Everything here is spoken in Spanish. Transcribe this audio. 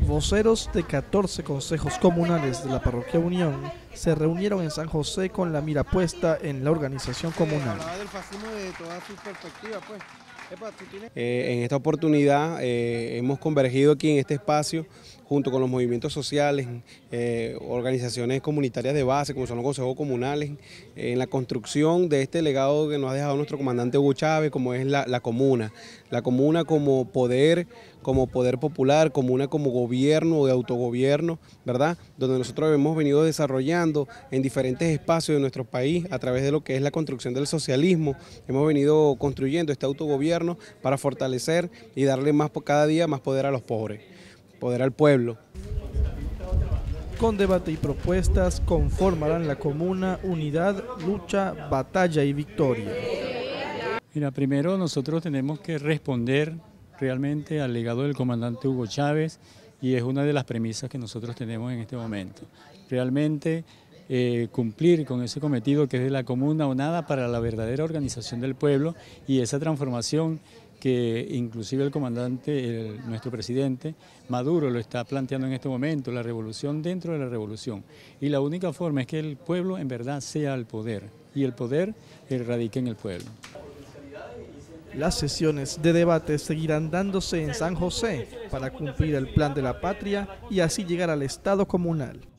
Voceros de 14 consejos comunales de la Parroquia Unión se reunieron en San José con la mira puesta en la organización comunal. En esta oportunidad hemos convergido aquí en este espacio junto con los movimientos sociales, organizaciones comunitarias de base como son los consejos comunales, en la construcción de este legado que nos ha dejado nuestro comandante Hugo Chávez, como es la comuna como poder popular, comuna como gobierno de autogobierno, ¿verdad? Donde nosotros hemos venido desarrollando en diferentes espacios de nuestro país a través de lo que es la construcción del socialismo, hemos venido construyendo este autogobierno para fortalecer y darle cada día más poder a los pobres, poder al pueblo. Con debate y propuestas conformarán la comuna unidad, lucha, batalla y victoria. Mira, primero nosotros tenemos que responder realmente al legado del comandante Hugo Chávez y es una de las premisas que nosotros tenemos en este momento. Realmente cumplir con ese cometido que es de la comuna unada para la verdadera organización del pueblo y esa transformación que inclusive el comandante, nuestro presidente Maduro lo está planteando en este momento, la revolución dentro de la revolución. Y la única forma es que el pueblo en verdad sea el poder y el poder radica en el pueblo. Las sesiones de debate seguirán dándose en San José para cumplir el plan de la patria y así llegar al Estado comunal.